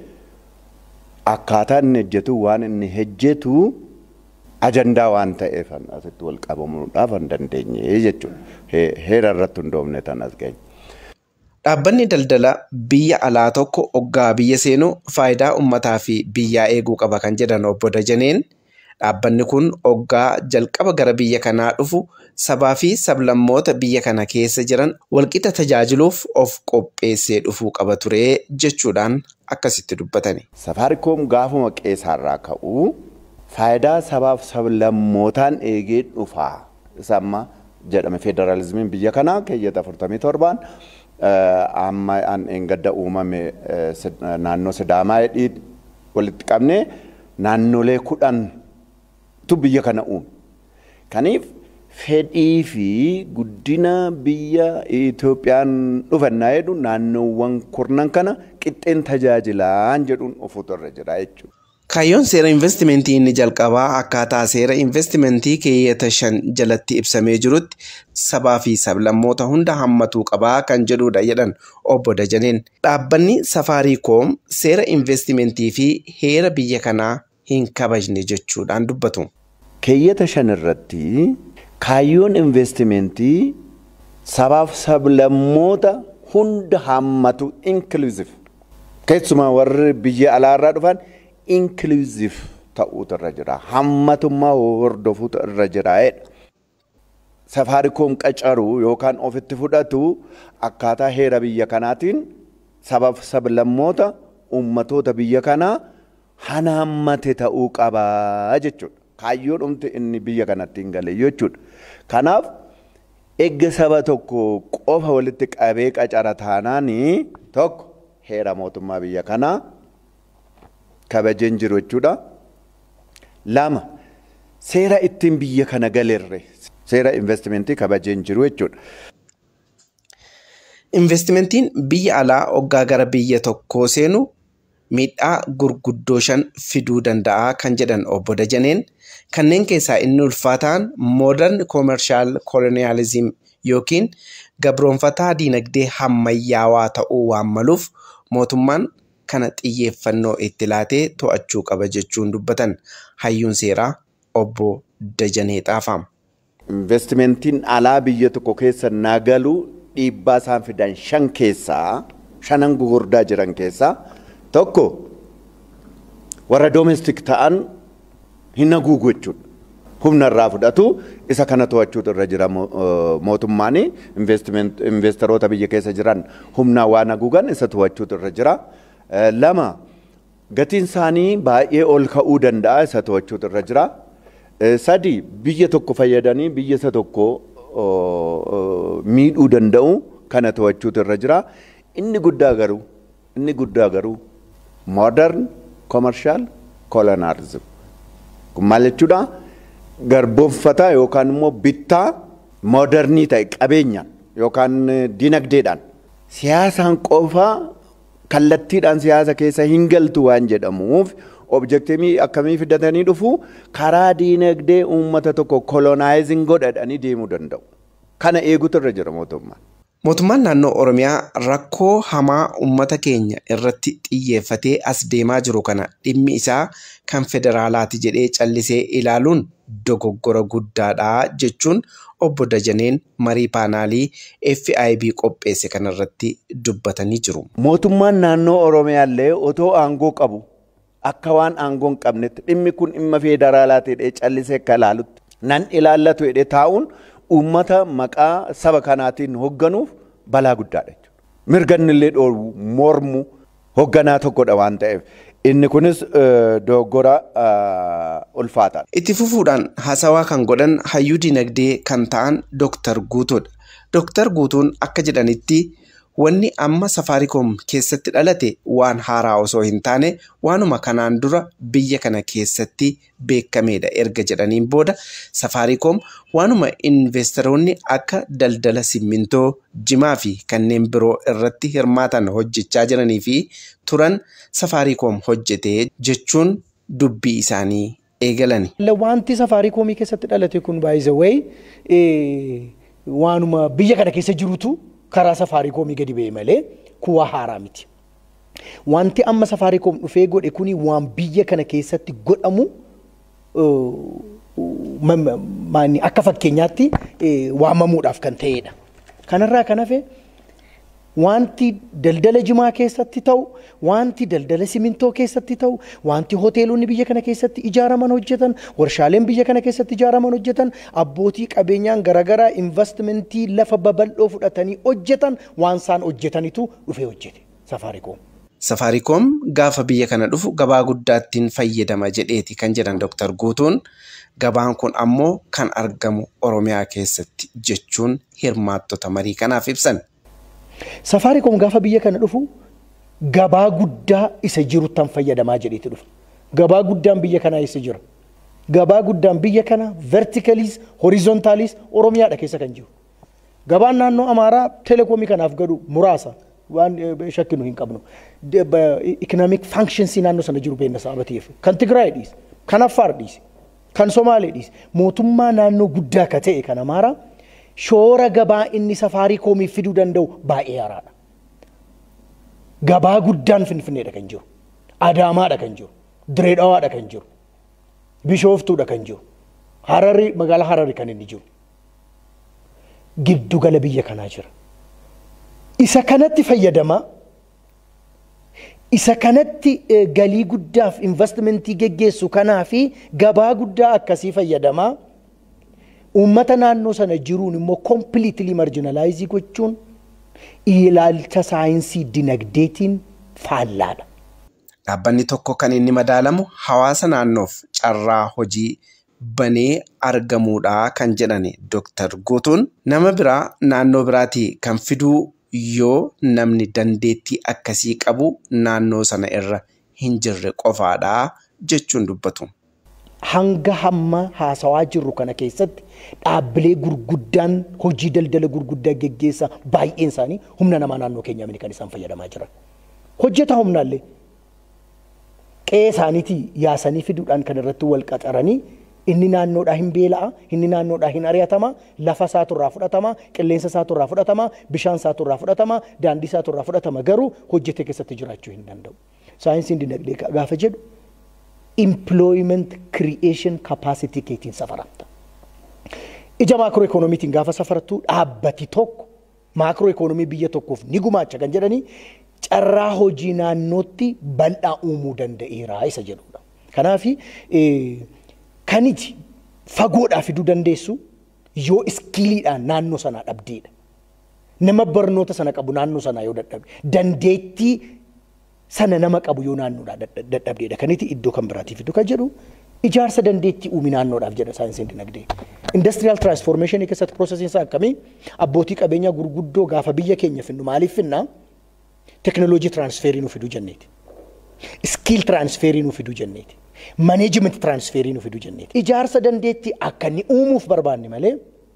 akkaataa inni hojjetu waan inni hojjetu ajandaa waan ta'eef asitti wal qabamuudhaaf hin dandeenye jechuudha. Heera irratti hundoofne tan as geenye. Dhaabbanni daldala biyya alaa tokko oggaa biyya seenuu faayidaa uummataa fi biyyaa eeguu qaba kan jedhan obbo Dajaneen dhaabbanni kun oggaa jalqaba gara biyya kanaa dhufu sabaa fi sablammoota biyya kana keessa jiran walqixa tajaajiluuf of qopheessee dhufuu qaba ture jechuudhaan akkasitti dubbatani. Safaariikoom gaafuma qeessaarraa ka'uu faayidaa sabaaf sablammootaan eegee dhufaa isamma jedhame federaalizimiin biyya kanaa keeyyata afurtamii torbaan amma an engadda uumame naannoo Sidaamaa hidhii walitti qabne naannolee kudhan tu biyya kana uume. Kanaaf fedhii fi guddina biyya Itoophiyaan dhufannaa jedhu naannoowwan kurnan kana qixxeen tajaajilaan jedhuun ofuutu irra jira jechuudha. Kaayyoon seera investimentii inni jalqabaa akkaataa seera investimentii keeyyata shan jalatti ibsamee jirutti sabaa fi sablammoota hunda hammatuu qabaa kan jedhudha jedhan obbo Dajaneen. Dhaabbanni Safaariikoom seera investimentii fi heera biyya kanaa hin kabajne jechuudhaan dubbatu. Keeyyata shan irratti kaayyoon investimentii sabaaf sablammoota hunda hammatu inclusive keessumaa warri biyya alaarraa dhufan inclusive ta'uutu irra jira. Hammatummaa hordofuutu irra jira. Safaariikoom qacaruu yookaan ofitti fudhatu akkaataa heera biyya kanaatiin sabaaf sablammoota uummatoota biyya kanaa hana hammate ta'uu qabaa jechuudha. Kaayyoon dhumti inni biyya kanatti hin galle jechuudha. Kanaaf eegga saba tokko qofa walitti qabee qacara taanaanii tokko heera mootummaa biyya kanaa kabajeen jiru jechuudha. Lama seera ittiin biyya kana galerre seera investimentii kabajeen jiru jechuudha. Investimentiin biyya alaa oggaa gara biyya tokkoo seenu miidhaa gurguddoo shan fiduu danda'a kan jedhan obbo Dajaneen kanneen keessaa inni ulfaataan modern commercial colonialism yookiin gabroonfataa diinagdee hammayyaawaa ta'uu waan maluuf mootummaan kana xiyyeeffannoo itti laatee to'achuu qaba jechuun dubbatan hayyuun seeraa obbo Dajanee Xaafaa. Investimentiin alaa biyya tokko keessa naagalu dhiibbaa isaan fidan shan keessaa shanan gugurdaa jiran keessaa tokko warra domestic ta'an hin haguugu jechuudha. Humna irraa fudhatu isa kana to'achuutu irra jira mootummaan investoroota biyya keessa jiran humna waan haguugan isa to'achuutu irra jira. Lama gatiin isaanii baay'ee ol ka'uu danda'a isa to'achuutu irra jira. Sadi biyya tokko fayyadanii biyya isa tokko miidhuu danda'u kana to'achuutu irra jira. Inni guddaa garuu inni guddaa garuu modern commercial colonialism. Kun maal jechuudha? Garboonfataa yookaan immoo bittaa modernii ta'e qabeenyaan yookaan dinagdeedhaan siyaasaan qofaa kallattiidhaan siyaasa keessa hin galtu waan jedhamuuf objektiivii akkamii fidatanii dhufu karaa dinagdee uummata tokko colonizing godhadhanii deemuu danda'u. Kana eeguutu irra jira mootummaan. Mootummaan naannoo Oromiyaa rakkoo hamaa uummata keenya irratti xiyyeeffatee as deemaa jiru kana dhimmi isaa kan federaalaati jedhee callisee ilaaluun dogoggora guddaadha jechuun obbo Dajaneen marii paanaalii F I B qopheesse kanarratti dubbatanii jiru. Mootummaan naannoo Oromiyaallee otoo aangoo qabu akka waan aangoo hin qabnetti dhimmi kun dhimma federaalaati jedhee callisee akka ilaalutti nan ilaallatu jedhee taa'uun uummata maqaa saba kanaatiin hoogganuuf balaa guddaadha jechuudha. Mirganni illee dhoorwu mormu hoogganaa tokkodha waan ta'eef inni kunis dogoggora ulfaataadha. Itti fufuudhaan haasawaa kan godhan hayyuu dinagdee kan ta'an Dooktar Guutuudha. Dooktar Guutuun akka jedhanitti wanni amma Safaariikoom keessatti dhalate waan haaraa osoo hin taane waanuma kanaan dura biyya kana keessatti beekameedha erga jedhaniin booda Safaariikoom waanuma investoroonni akka daldala simmintoo jimaa fi kanneen biroo irratti hirmaatan hojjechaa jiranii fi turan Safaariikoom hojjetee jechuun dubbii isaanii eegalani. Wanti Safaariikoomii keessatti dhalate kun by the way waanuma biyya kana keessa jirutu karaa Safaariikoomii gadi ba'e malee kuwa haaraa miti. Wanti amma Safaariikoom dhufee godhe kuni waan biyya kana keessatti godhamu maani akka fakkeenyaatti waamamuudhaaf kan ta'edha. Kanarraa kan hafe wanti daldala jimaa keessatti ta'u, wanti daldala simintoo keessatti ta'u, wanti hoteelonni biyya kana keessatti ijaaraman hojjetan, warshaaleen biyya kana keessatti ijaaraman hojjetan, abbootii qabeenyaan garagaraa investmentii lafa babal'oo fudhatanii hojjetan waan isaan hojjetanitu dhufee hojjete Safaariikoom. Safaariikoom gaafa biyya kana dhufu gabaa guddaattiin fayyadama jedheeti kan jedhan Dooktar Guutuun. Gabaan kun ammoo kan argamu Oromiyaa keessatti jechuun hirmaattota marii kanaaf ibsan. Safaariikoom gaafa biyya kana dhufu gabaa guddaa isa jirutti fayyadamaa jedheeti dhufa. Gabaa guddaan biyya kanaa isa jira. Gabaa guddaan biyya kana verticaliis horizontaalis Oromiyaadha keessa kan jiru. Gabaan naannoo Amaaraa telekoomii kanaaf gadu muraasa waan shakkinu hin qabnu. Economic functions naannoo sana jiru beekna sabaatiif. Kan Tigraay dhiis, kan Affaar dhiis, kan Somaalee dhiis. Mootummaa naannoo guddaa ka ta'e kan Amaaraa shoora gabaa inni Safaariikoomiif fiduu danda'u baay'ee haaraadha. Gabaa guddaan Finfinneedha kan jiru. Adaamaadha kan jiru. Direedhawaadha kan jiru. Bishooftuudha kan jiru. Hararri magaalaa Hararri kan inni jiru. Giddu gala biyya kanaa jira. Isa kanatti fayyadama. Isa kanatti galii guddaaf investmentii geggeessu kanaa fi gabaa guddaa akkasii fayyadama. Uummata naannoo sana jiruun immoo completely marginalize gochuun ilaalcha saayinsii dinagdeetiin faallaadha. Dhaabbanni tokko kan inni madaalamu hawaasa naannoof carraa hojii banee argamuudha kan jedhani Dooktar Guutuun. Nama biraa naannoo biraatii kan fiduu yoo namni dandeettii akkasii qabu naannoo sana irra hin jirre qofaadha jechuun dubbatu. Hanga hamma haasawaa jirru kana keessatti dhaabbilee gurguddaan hojii daldala gurguddaa geggeessa baay'een isaanii humna namaa naannoo keenyaa kan isaan fayyadamaa jiran. Hojjeta humnaallee qe'ee isaaniitii yaasanii fiduudhaan kan irratti wal qaxaranii inni naannoodhaa hin beela'a, inni naannoodhaa hin ari'atama, lafa isaaturraa fudhatama, qilleensa isaaturraa fudhatama, bishaan isaaturraa fudhatama, daandii isaaturraa fudhatama garuu hojjetee keessatti jiraachuu hin danda'u. Saayinsiin dinagdee gaafa jedhu employment creation capacity keetiin safaramta. Ija maakiroo ikoonomiitiin gaafa safartu dhaabbati tokko maakiroo ikoonomii biyya tokkoof ni gumaacha kan jedhanii carraa hojii naannootti bal'aa uumuu danda'eera isa jedhudha. Kanaaf kaniti fagoodhaa fiduu dandeessu yoo iskiiliidhaan naannoo sanaa dhabdeedha. Nama barnoota sana qabu naannoo sanaa yoo dadhabde dandeettii sana nama qabu yoo naannoodhaa dadhabdeedha. Kaniti iddoo kan biraatiif iddoo kan jedhu ijaarsa dandeettii uumii naannoodhaaf jedha saayinsiin dinagdee. Industrial transformation keessatti processiin isaa akkamii abbootii qabeenyaa gurguddoo gaafa biyya keenya finnu maaliif finna teknooloojii transferii nu fiduu jenneeti. Skill transferii nu fiduu jenneeti. Management transferii nu fiduu jenneeti. Ijaarsa dandeettii akka inni uumuuf barbaanne malee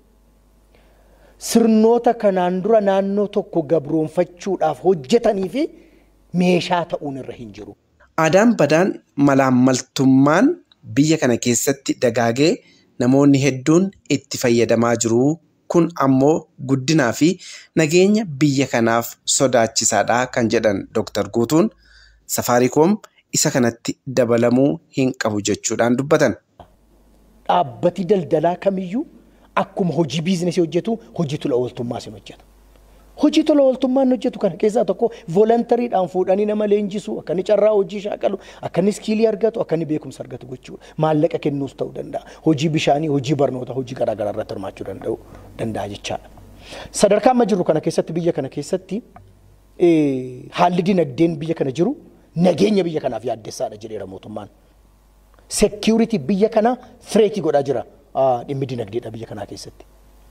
sirnoota kanaan dura naannoo tokko gabroonfachuudhaaf hojjetanii fi meeshaa ta'uun irra hin jiru. Aadaan badaan malaammaltummaan biyya kana keessatti dagaagee namoonni hedduun itti fayyadamaa jiru. Kun ammoo guddinaa fi nageenya biyya kanaaf sodaachisaadha kan jedhan Dooktar Guutuun Safaariikoom isa kanatti dabalamuu hin qabu jechuudhaan dubbatan. Dhaabbati daldalaa kamiyyuu akkuma hojii biizinesii hojjetu hojii tola ooltummaas hin hojjetu. Hojii tola ooltummaan hojjetu kana keessaa tokko volontariidhaan fuudhanii nama leenjisuu, akka inni carraa hojii shaakalu, akka inni iskiilii argatu, akka inni beekumsa argatu gochuudha. Maallaqa kennuus ta'uu danda'a. Hojii bishaanii, hojii barnoota, hojii garaa garaa irratti hirmaachuu danda'u danda'a jechaadha. Sadarkaa amma jiru kana keessatti biyya kana keessatti haalli dinagdeen biyya kana jiru nageenya biyya kanaaf yaaddessaadha jedheera mootummaan. Security biyya kana threatii godhaa jira dhimmi dinagdeedha biyya kanaa keessatti.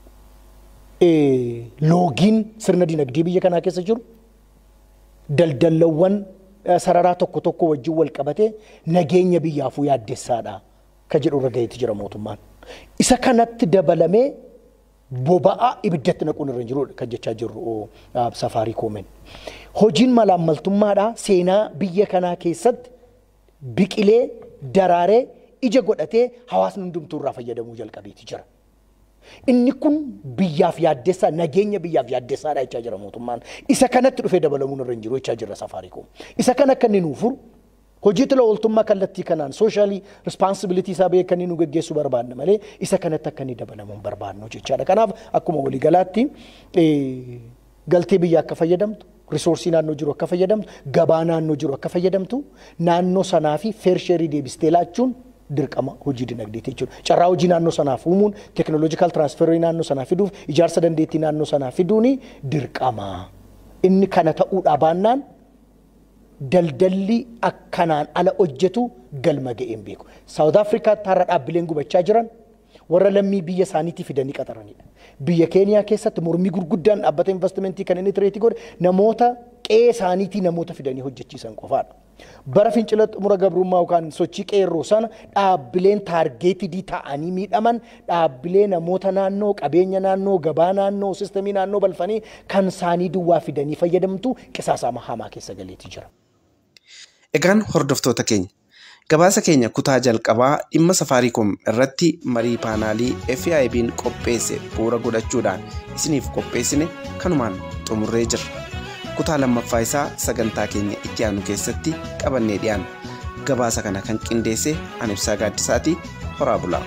Loogiin sirna dinagdee biyya kanaa keessa jiru daldalawwan sararaa tokko tokko wajjin wal qabatee nageenya biyyaafuu yaaddessaadha ka jedhu irra gaheetti jira mootummaan. Isa kanatti dabalamee boba'aa ibiddatti naquun irra jiru kan jechaa jirru Safaariikoomiin. Hojiin malaammaltummaadhaa seenaa biyya kanaa keessatti biqilee daraaree ija godhatee hawaasni hundumtuu irraa fayyadamuu jalqabeeti jira. Inni kun biyyaaf yaaddessaa nageenya biyyaaf yaaddessaadha jechaa jira mootummaan. Isa kanatti dhufee dabalamuun irra hin jiru jechaa jira Safaariikoom. Isa kana akka inni nuuf furu hojii tola ooltummaa kallattii kanaan sooshaali responsibilitii isaa beekanii kan inni nu geggeessuu barbaadna malee isa kanatti akka inni dabalamuun barbaadnu jechaadha. Kanaaf akkuma waliigalaatti galtee biyya akka fayyadamtu, risoorsii naannoo jiru akka fayyadamtu, gabaa naannoo jiru akka fayyadamtu, naannoo sanaa fi feersheerii deebistee laachuun dirqama hojii dinagdeeti jechuudha. Carraa hojii naannoo sanaaf uumuun, teknooloojikaal tiraansferii naannoo sanaa fiduuf, ijaarsa dandeettii naannoo sanaa fiduuni dirqama. Inni kana ta'uudhaa baannaan daldalli akkanaan ala hojjetu galma ga'een beeku. Saawud Afrikaatti har'a dhaabbileen gubachaa jiran warra lammii biyya isaaniitii fidanii qaxaranidha. Biyya Keeniyaa keessatti mormii gurguddaan dhaabbata investimentii kan inni tireetii godhe namoota qe'ee isaaniitii namoota fidanii hojjechiisan qofaadha. Bara fincila xumura gabrummaa yookaan sochii qeerroo sana dhaabbileen taargeetidii ta'anii miidhaman dhaabbilee namoota naannoo qabeenya naannoo gabaa naannoo sistemii naannoo balfanii kan isaanii duwwaa fidanii fayyadamtu qisaasama hamaa keessa galeeti jira. Egaan hordoftoota keenya gabaasa keenya kutaa jalqabaa dhimma Safaariikoom irratti marii paanaalii F I B'n qopheesse bu'uura godhachuudhaan isiniif qopheessine kanumaan xumurree jirra. Kutaa lammaffaa isaa sagantaa keenya itti aanu keessatti qabannee dhiyaanna. Gabaasa kana kan qindeesse ani Ibsaa Gaaddisaati. Horaa bulaa.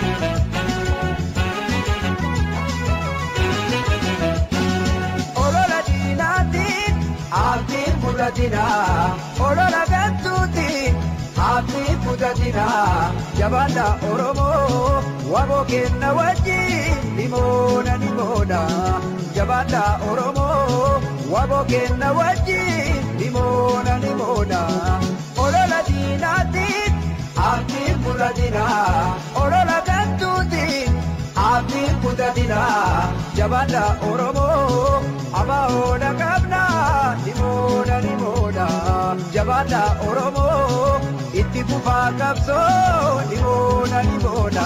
Olola diinaatiin abdiin mudhatina. Olola gantuutiin abdiin mudhatina. Jabaadha Oromoo waboo kenna wajjin limoona limoona. Jabaadha Oromoo waboo kenna wajjin limoona limoona. Olola diinaatiin abdiin mudhatina. Olola gantuutiin abdiin mudhatina. Jabaadha Oromoo abaa'oodha qabna limoona limoona. Jabaadha Oromoo itti fufaa qabsoo limoona limoona.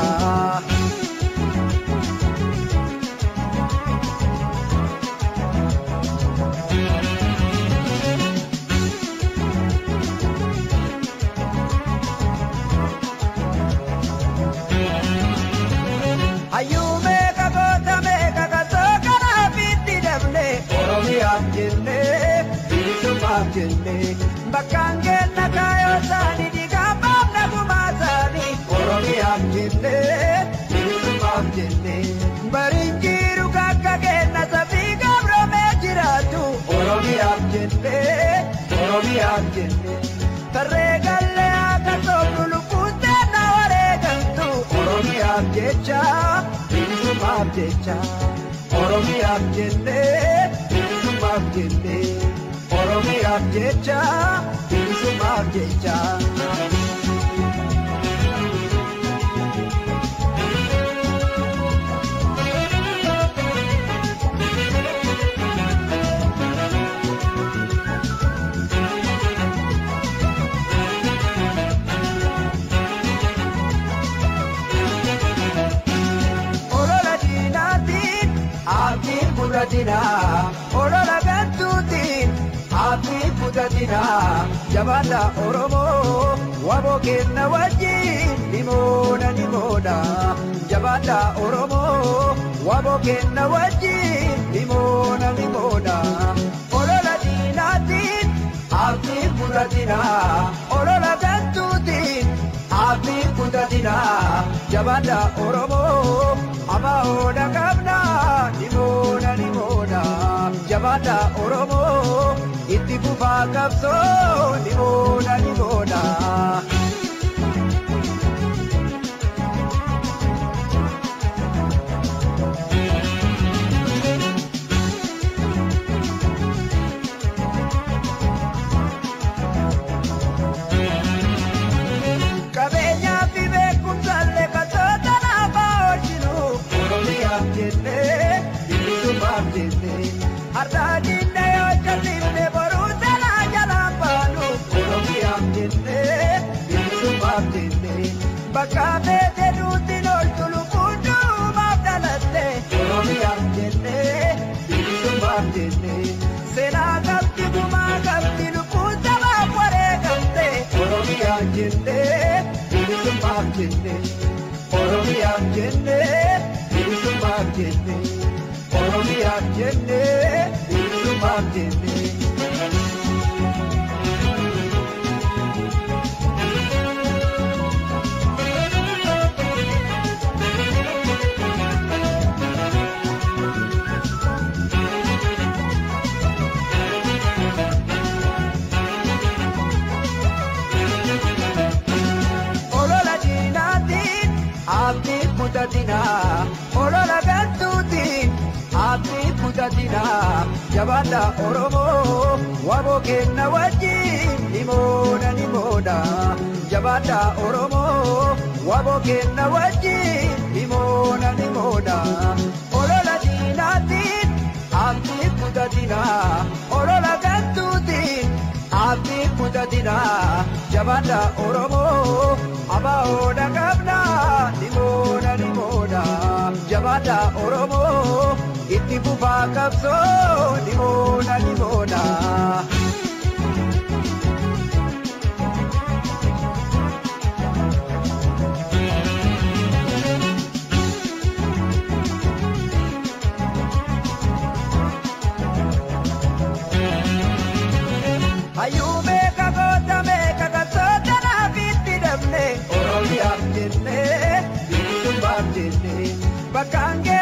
Ayume kakota me kakaso kana piti dable Oromiya jenne bisuma jenne bakange nakayo sani digamba na kumasani Oromiya jenne bisuma jenne barinjiru kakage na sabiga brome jiratu Oromiya jenne Oromiya jenne tarregalle akaso kulukute na waregantu Oromiya jecha Bisumab jecha Oromiya jenne Bisumab jenne Oromiya jecha Bisumab jecha kutatina olola gantuutiin abdii kutatina jabaadha Oromoo waboo kenna wajjin nimoona nimoona jabaadha Oromoo waboo kenna wajjin nimoona nimoona olola diinaatiin abdii kutatina olola gantuutiin abdii kutatina jabaadha Oromoo amaoda kabna nimoona nimoona jabaadha Oromoo itti fufaa qabsoo nimoona nimoona. Bakame de nuti lol tulu kundu mabdalatte Oromiyam jenne bisu mabdenne sena galti guma galti lukuta mabware galte Oromiyam jenne bisu mabdenne Oromiyam jenne bisu mabdenne Oromiyam jenne bisu mabdenne abdii kutatina olola gantuutiin abdii kutatina jabaadha Oromoo waboo kenna wajjin nimoona nimoona jabaadha Oromoo waboo kenna wajjin nimoona nimoona olola diinaatiin abdii kutatina olola gantuutiin abdii kutatina jabaadha Oromoo amaoda kabna nimoona nimoona jabaadha Oromoo itti fufaa qabsoo nimoona nimoona. Ayume kagoota meeqa qabsoota naafitti dabne Oromiyam jenne bilisummaaf jenne bakkaan